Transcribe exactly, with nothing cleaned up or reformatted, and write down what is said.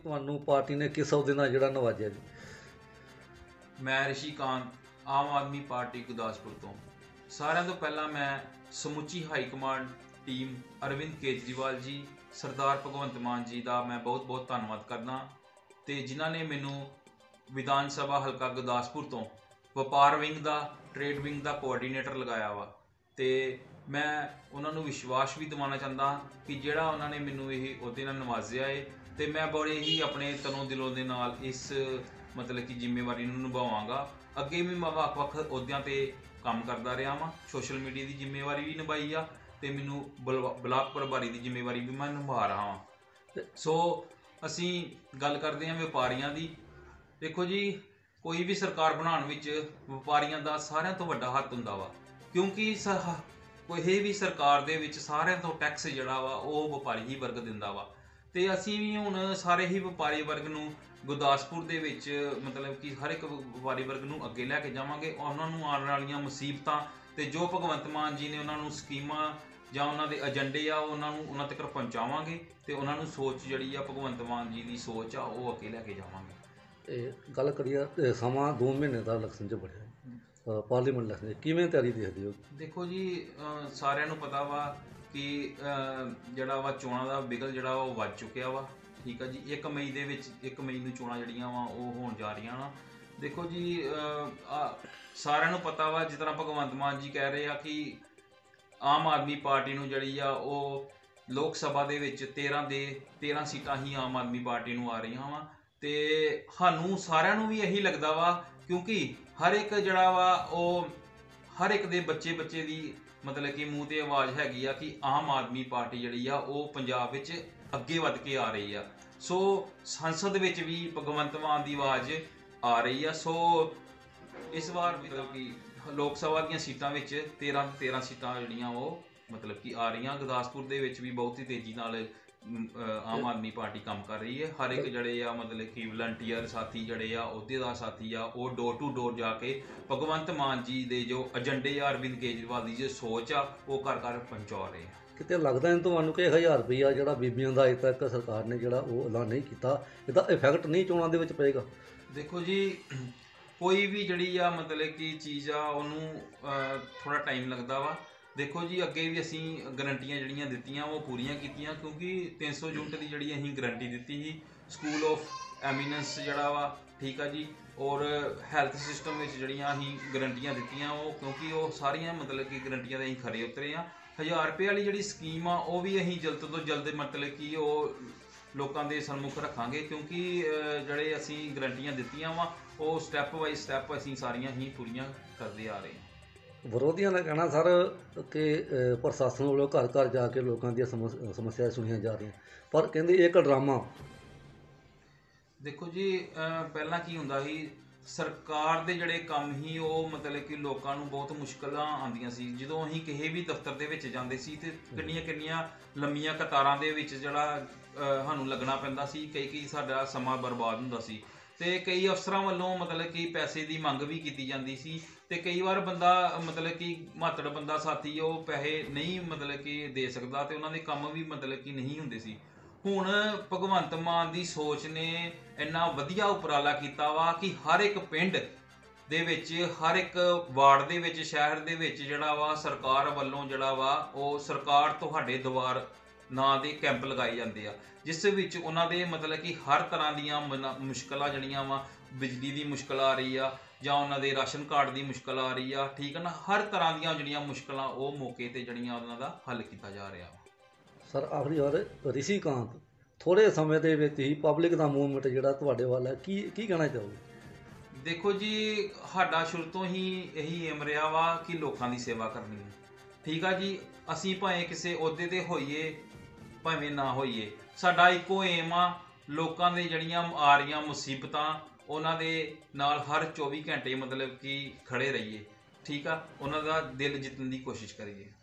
ਤੁਹਾਨੂੰ ਪਾਰਟੀ ने किस अहुदे नाल ਜਿਹੜਾ ਨਵਾਜਿਆ जी? मैं ਰਿਸ਼ੀ ਕਾਂਤ ਆਮ ਆਦਮੀ ਪਾਰਟੀ ਗੁਰਦਾਸਪੁਰ ਤੋਂ। ਸਾਰਿਆਂ ਤੋਂ ਪਹਿਲਾਂ ਮੈਂ ਸਮੁੱਚੀ high command team Arvind Kejriwal ji, Sardar Bhagwant Mann ਜੀ ਦਾ ਮੈਂ ਬਹੁਤ ਬਹੁਤ ਧੰਨਵਾਦ ਕਰਦਾ ਤੇ ਜਿਨ੍ਹਾਂ ਨੇ ਮੈਨੂੰ ਵਿਧਾਨ ਸਭਾ ਹਲਕਾ ਗੁਰਦਾਸਪੁਰ ਤੋਂ ਵਪਾਰ ਵਿੰਗ ਦਾ ਟ੍ਰੇਡ ਵਿੰਗ ਦਾ ਕੋਆਰਡੀਨੇਟਰ ਲਗਾਇਆ ਵਾ। ਤੇ ਮੈਂ ਉਹਨਾਂ ਨੂੰ ਵਿਸ਼ਵਾਸ ਵੀ ਦਿਵਾਉਣਾ ਚਾਹੁੰਦਾ ਕਿ ਜਿਹੜਾ ਉਹਨਾਂ ਨੇ ਮੈਨੂੰ ਇਹ ਅਹੁਦੇ ਨਾਲ ਨਵਾਜ਼ਿਆ ਹੈ ਤੇ ਮੈਂ ਬੜੇ ਹੀ ਆਪਣੇ ਤਨੋਂ ਦਿਲੋਂ ਦੇ ਨਾਲ ਇਸ ਮਤਲਬ ਕਿ ਜ਼ਿੰਮੇਵਾਰੀ ਨੂੰ ਨਿਭਾਵਾਂਗਾ। ਅੱਗੇ ਵੀ ਮੈਂ ਵੱਖ ਵੱਖ ਅਹੁਦਿਆਂ ਤੇ ਕੰਮ ਕਰਦਾ ਰਿਹਾ ਵਾਂ, ਸੋਸ਼ਲ ਮੀਡੀਆ ਦੀ ਜ਼ਿੰਮੇਵਾਰੀ ਵੀ ਨਿਭਾਈ ਆ ਤੇ ਮੈਨੂੰ ਬਲਾਕ ਪ੍ਰਭਾਰੀ ਦੀ ਜ਼ਿੰਮੇਵਾਰੀ ਵੀ ਮੈਂ ਨਿਭਾ ਰਿਹਾ ਹਾਂ। ਸੋ ਅਸੀਂ ਗੱਲ ਕਰਦੇ ਹਾਂ ਵਪਾਰੀਆਂ ਦੀ। ਦੇਖੋ ਜੀ, ਕੋਈ ਵੀ ਸਰਕਾਰ ਬਣਾਉਣ ਵਿੱਚ ਵਪਾਰੀਆਂ ਦਾ ਸਾਰਿਆਂ ਤੋਂ ਵੱਡਾ ਹੱਥ ਹੁੰਦਾ ਵਾ, ਕਿਉਂਕਿ ਕੋਈ ਵੀ ਸਰਕਾਰ ਦੇ ਵਿੱਚ ਸਾਰਿਆਂ ਤੋਂ ਟੈਕਸ ਜਿਹੜਾ ਵਾ ਉਹ ਵਪਾਰੀ ਹੀ ਵਰਗ ਦਿੰਦਾ ਵਾ। ਤੇ ਅਸੀਂ ਵੀ ਹੁਣ ਸਾਰੇ ਹੀ ਵਪਾਰੀ ਵਰਗ ਨੂੰ ਗੁਰਦਾਸਪੁਰ ਦੇ ਵਿੱਚ ਮਤਲਬ ਕਿ ਹਰ ਇੱਕ ਵਪਾਰੀ ਵਰਗ ਨੂੰ ਅੱਗੇ ਲੈ ਕੇ ਜਾਵਾਂਗੇ। ਉਹਨਾਂ ਨੂੰ ਆਉਣ ਵਾਲੀਆਂ ਮੁਸੀਬਤਾਂ ਤੇ ਜੋ ਭਗਵੰਤ ਮਾਨ ਜੀ ਨੇ ਉਹਨਾਂ ਨੂੰ ਸਕੀਮਾਂ ਜਾਂ ਉਹਨਾਂ ਦੇ ਏਜੰਡੇ ਆ ਉਹਨਾਂ ਨੂੰ ਉਹਨਾਂ ਤੱਕ ਪਹੁੰਚਾਵਾਂਗੇ ਤੇ ਉਹਨਾਂ ਨੂੰ ਸੋਚ ਜਿਹੜੀ ਆ ਭਗਵੰਤ ਮਾਨ ਜੀ ਦੀ ਸੋਚ ਆ ਉਹ ਅੱਗੇ ਲੈ ਕੇ ਜਾਵਾਂਗੇ। ਤੇ ਗੱਲ ਕਰੀਏ ਸਮਾਂ ਦੋ ਮਹੀਨੇ ਦਾ ਇਲੈਕਸ਼ਨ 'ਚ ਬੜਿਆ, ਪਾਰਲੀਮੈਂਟ ਇਲੈਕਸ਼ਨ ਕਿਵੇਂ ਤਿਆਰੀ ਦੇਖਦੇ ਹੋ? ਦੇਖੋ ਜੀ, ਸਾਰਿਆਂ ਨੂੰ ਪਤਾ ਵਾ ਕਿ ਜਿਹੜਾ ਵਾ ਚੋਣਾਂ ਦਾ ਬਿਗਲ ਜਿਹੜਾ ਉਹ ਵੱਜ ਚੁੱਕਿਆ ਵਾ। ਠੀਕ ਆ ਜੀ, ਇੱਕ ਮਈ ਦੇ ਵਿੱਚ ਇੱਕ ਮਈ ਨੂੰ ਚੋਣਾਂ ਜਿਹੜੀਆਂ ਵਾ ਉਹ ਹੋਣ ਜਾ ਰਹੀਆਂ ਵਾ। ਦੇਖੋ ਜੀ, ਸਾਰਿਆਂ ਨੂੰ ਪਤਾ ਵਾ ਜਿਸ ਤਰ੍ਹਾਂ ਭਗਵੰਤ ਮਾਨ ਜੀ ਕਹਿ ਰਹੇ ਆ ਕਿ ਆਮ ਆਦਮੀ ਪਾਰਟੀ ਨੂੰ ਜਿਹੜੀ ਆ ਉਹ ਲੋਕ ਸਭਾ ਦੇ ਵਿੱਚ ਤੇਰ੍ਹਾਂ ਦੇ ਤੇਰ੍ਹਾਂ ਸੀਟਾਂ ਹੀ ਆਮ ਆਦਮੀ ਪਾਰਟੀ ਨੂੰ ਆ ਰਹੀਆਂ ਵਾ। ਤੇ ਸਾਨੂੰ ਸਾਰਿਆਂ ਨੂੰ ਵੀ ਇਹੀ ਲੱਗਦਾ ਵਾ ਕਿਉਂਕਿ ਹਰ ਇੱਕ ਜਿਹੜਾ ਵਾ ਉਹ ਹਰ ਇੱਕ ਦੇ ਬੱਚੇ ਬੱਚੇ ਦੀ ਮਤਲਬ ਕਿ ਮੂੰਹ ਤੇ ਆਵਾਜ਼ ਹੈਗੀ ਆ ਕਿ ਆਮ ਆਦਮੀ ਪਾਰਟੀ ਜਿਹੜੀ ਆ ਉਹ ਪੰਜਾਬ ਵਿੱਚ ਅੱਗੇ ਵੱਧ ਕੇ ਆ ਰਹੀ ਆ। ਸੋ ਸੰਸਦ ਵਿੱਚ ਵੀ ਭਗਵੰਤ ਮਾਨ ਦੀ ਆਵਾਜ਼ ਆ ਰਹੀ ਆ। ਸੋ ਇਸ ਵਾਰ ਮਤਲਬ ਕਿ ਲੋਕ ਸਭਾ ਦੀਆਂ ਸੀਟਾਂ ਵਿੱਚ ਤੇਰ੍ਹਾਂ ਤੇਰ੍ਹਾਂ ਸੀਟਾਂ ਜਿਹੜੀਆਂ ਉਹ ਮਤਲਬ ਕਿ ਆ ਰਹੀਆਂ। ਗੁਰਦਾਸਪੁਰ ਦੇ ਵਿੱਚ ਵੀ ਬਹੁਤ ਹੀ ਤੇਜ਼ੀ ਨਾਲ ਆਮ ਆਦਮੀ ਪਾਰਟੀ ਕੰਮ ਕਰ ਰਹੀ ਹੈ। ਹਰ ਇੱਕ ਜਿਹੜੇ ਆ ਮਤਲਬ ਕਿ ਵਲੰਟੀਅਰ ਸਾਥੀ ਜਿਹੜੇ ਆ ਅਹੁਦੇਦਾਰ ਸਾਥੀ ਆ ਉਹ ਡੋਰ ਟੂ ਡੋਰ ਜਾ ਕੇ ਭਗਵੰਤ ਮਾਨ ਜੀ ਦੇ ਜੋ ਏਜੰਡੇ ਆ ਅਰਵਿੰਦ ਕੇਜਰੀਵਾਲ ਦੀ ਜੋ ਸੋਚ ਆ ਉਹ ਘਰ ਘਰ ਪਹੁੰਚਾ ਰਹੇ ਆ। ਕਿਤੇ ਲੱਗਦਾ ਨਹੀਂ ਤੁਹਾਨੂੰ ਕਿ ਹਜ਼ਾਰ ਰੁਪਈਆ ਜਿਹੜਾ ਬੀਬੀਆਂ ਦਾ ਅਜੇ ਤੱਕ ਸਰਕਾਰ ਨੇ ਜਿਹੜਾ ਉਹ ਐਲਾਨ ਨਹੀਂ ਕੀਤਾ, ਇਹਦਾ ਇਫੈਕਟ ਨਹੀਂ ਚੋਣਾਂ ਦੇ ਵਿੱਚ ਪਏਗਾ? ਦੇਖੋ ਜੀ, ਕੋਈ ਵੀ ਜਿਹੜੀ ਆ ਮਤਲਬ ਕਿ ਚੀਜ਼ ਆ ਉਹਨੂੰ ਥੋੜ੍ਹਾ ਟਾਈਮ ਲੱਗਦਾ ਵਾ। ਦੇਖੋ ਜੀ, ਅੱਗੇ ਵੀ ਅਸੀਂ ਗਰੰਟੀਆਂ ਜਿਹੜੀਆਂ ਦਿੱਤੀਆਂ ਉਹ ਪੂਰੀਆਂ ਕੀਤੀਆਂ ਕਿਉਂਕਿ ਤਿੰਨ ਸੌ ਯੂਨਿਟ ਦੀ ਜਿਹੜੀ ਅਸੀਂ ਗਰੰਟੀ ਦਿੱਤੀ ਸੀ। ਸਕੂਲ ਆਫ ਐਮੀਨੈਂਸ ਜਿਹੜਾ ਵਾ, ਠੀਕ ਆ ਜੀ, ਔਰ ਹੈਲਥ ਸਿਸਟਮ ਵਿੱਚ ਜਿਹੜੀਆਂ ਅਸੀਂ ਗਰੰਟੀਆਂ ਦਿੱਤੀਆਂ ਉਹ ਕਿਉਂਕਿ ਉਹ ਸਾਰੀਆਂ ਮਤਲਬ ਕਿ ਗਰੰਟੀਆਂ ਦੇ ਅਸੀਂ ਖਰੇ ਉਤਰੇ ਆ। ਹਜ਼ਾਰ ਰੁਪਏ ਵਾਲੀ ਜਿਹੜੀ ਸਕੀਮ ਆ ਉਹ ਵੀ ਅਸੀਂ ਜਲਦ ਤੋਂ ਜਲਦ ਮਤਲਬ ਕਿ ਉਹ ਲੋਕਾਂ ਦੇ ਸਨਮੁਖ ਰੱਖਾਂਗੇ ਕਿਉਂਕਿ ਜਿਹੜੇ ਅਸੀਂ ਗਰੰਟੀਆਂ ਦਿੱਤੀਆਂ ਵਾ ਉਹ ਸਟੈਪ ਬਾਈ ਸਟੈਪ ਅਸੀਂ ਸਾਰੀਆਂ ਹੀ ਪੂਰੀਆਂ ਕਰਦੇ ਆ ਰਹੇ ਹਾਂ। ਵਿਰੋਧੀਆਂ ਦਾ ਕਹਿਣਾ ਸਰ ਕਿ ਪ੍ਰਸ਼ਾਸਨ ਵੱਲੋਂ ਘਰ ਘਰ ਜਾ ਕੇ ਲੋਕਾਂ ਦੀਆਂ ਸਮੱਸਿਆਵਾਂ ਸੁਣੀਆਂ ਜਾ ਰਹੀਆਂ, ਪਰ ਕਹਿੰਦੇ ਇਹ ਇੱਕ ਡਰਾਮਾ। ਦੇਖੋ ਜੀ, ਪਹਿਲਾਂ ਕੀ ਹੁੰਦਾ ਸੀ, ਸਰਕਾਰ ਦੇ ਜਿਹੜੇ ਕੰਮ ਹੀ ਉਹ ਮਤਲਬ ਕਿ ਲੋਕਾਂ ਨੂੰ ਬਹੁਤ ਮੁਸ਼ਕਲਾਂ ਆਉਂਦੀਆਂ ਸੀ। ਜਦੋਂ ਅਸੀਂ ਕਿਸੇ ਵੀ ਦਫ਼ਤਰ ਦੇ ਵਿੱਚ ਜਾਂਦੇ ਸੀ ਤੇ ਕਿੰਨੀਆਂ ਕਿੰਨੀਆਂ ਲੰਮੀਆਂ ਕਤਾਰਾਂ ਦੇ ਵਿੱਚ ਜਿਹੜਾ ਸਾਨੂੰ ਲੱਗਣਾ ਪੈਂਦਾ ਸੀ, ਕਈ ਕਈ ਸਾਡਾ ਸਮਾਂ ਬਰਬਾਦ ਹੁੰਦਾ ਸੀ ਤੇ ਕਈ ਅਫਸਰਾਂ ਵੱਲੋਂ ਮਤਲਬ ਕਿ ਪੈਸੇ ਦੀ ਮੰਗ ਵੀ ਕੀਤੀ ਜਾਂਦੀ ਸੀ ਤੇ ਕਈ ਵਾਰ ਬੰਦਾ ਮਤਲਬ ਕਿ ਮਾਤੜ ਬੰਦਾ ਸਾਥੀ ਉਹ ਪੈਸੇ ਨਹੀਂ ਮਤਲਬ ਕਿ ਦੇ ਸਕਦਾ ਤੇ ਉਹਨਾਂ ਦੇ ਕੰਮ ਵੀ ਮਤਲਬ ਕਿ ਨਹੀਂ ਹੁੰਦੇ ਸੀ। ਹੁਣ ਭਗਵੰਤ ਮਾਨ ਦੀ ਸੋਚ ਨੇ ਇੰਨਾ ਵਧੀਆ ਉਪਰਾਲਾ ਕੀਤਾ ਵਾ ਕਿ ਹਰ ਇੱਕ ਪਿੰਡ ਦੇ ਵਿੱਚ ਹਰ ਇੱਕ ਵਾਰਡ ਦੇ ਵਿੱਚ ਸ਼ਹਿਰ ਦੇ ਵਿੱਚ ਜਿਹੜਾ ਵਾ ਸਰਕਾਰ ਵੱਲੋਂ ਜਿਹੜਾ ਵਾ ਉਹ ਸਰਕਾਰ ਤੁਹਾਡੇ ਦੁਆਰ ਨਾਂ ਦੇ ਕੈਂਪ ਲਗਾਏ ਜਾਂਦੇ ਆ ਜਿਸ ਵਿੱਚ ਉਹਨਾਂ ਦੇ ਮਤਲਬ ਕਿ ਹਰ ਤਰ੍ਹਾਂ ਦੀਆਂ ਮੁਸ਼ਕਲਾਂ ਜਿਹੜੀਆਂ ਵਾ, ਬਿਜਲੀ ਦੀ ਮੁਸ਼ਕਲ ਆ ਰਹੀ ਆ ਜਾਂ ਉਹਨਾਂ ਦੇ ਰਾਸ਼ਨ ਕਾਰਡ ਦੀ ਮੁਸ਼ਕਲ ਆ ਰਹੀ ਆ, ਠੀਕ ਹੈ ਨਾ, ਹਰ ਤਰ੍ਹਾਂ ਦੀਆਂ ਜਿਹੜੀਆਂ ਮੁਸ਼ਕਲਾਂ ਉਹ ਮੌਕੇ ਤੇ ਜਿਹੜੀਆਂ ਉਹਨਾਂ ਦਾ ਹੱਲ ਕੀਤਾ ਜਾ ਰਿਹਾ ਵਾ। ਸਰ ਆਖਰੀ ਵਾਰ ਰਿਸ਼ੀ ਕਾਂਤ ਥੋੜ੍ਹੇ ਸਮੇਂ ਦੇ ਵਿੱਚ ਹੀ ਪਬਲਿਕ ਦਾ ਮੂਵਮੈਂਟ ਜਿਹੜਾ ਤੁਹਾਡੇ ਵੱਲ ਹੈ, ਕੀ ਕੀ ਕਹਿਣਾ ਚਾਹੋਗੇ? ਦੇਖੋ ਜੀ, ਸਾਡਾ ਸ਼ੁਰੂ ਤੋਂ ਹੀ ਇਹੀ ਏਮ ਰਿਹਾ ਵਾ ਕਿ ਲੋਕਾਂ ਦੀ ਸੇਵਾ ਕਰਨੀ ਹੈ। ਠੀਕ ਆ ਜੀ, ਅਸੀਂ ਭਾਵੇਂ ਕਿਸੇ ਅਹੁਦੇ ਤੇ ਹੋਈਏ ਭਾਵੇਂ ਨਾ ਹੋਈਏ, ਸਾਡਾ ਇੱਕੋ ਏਮ ਆ ਲੋਕਾਂ ਦੇ ਜਿਹੜੀਆਂ ਆ ਰਹੀਆਂ ਮੁਸੀਬਤਾਂ ਉਹਨਾਂ ਦੇ ਨਾਲ ਹਰ ਚੌਵੀ ਘੰਟੇ ਮਤਲਬ ਕਿ ਖੜੇ ਰਹੀਏ। ਠੀਕ ਆ, ਉਹਨਾਂ ਦਾ ਦਿਲ ਜਿੱਤਣ ਦੀ ਕੋਸ਼ਿਸ਼ ਕਰੀਏ।